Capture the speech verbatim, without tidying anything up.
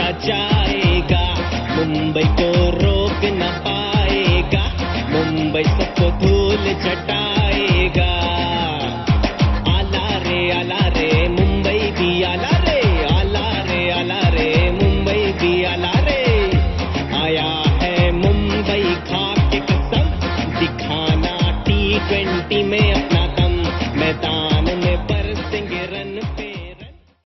जाएगा, मुंबई को रोक न पाएगा, मुंबई सबको धूल चटाएगा। आला रे आला रे मुंबई भी आला रे, आला रे आला रे मुंबई भी आला रे। आया है मुंबई खा के कसम, दिखाना टी ट्वेंटी में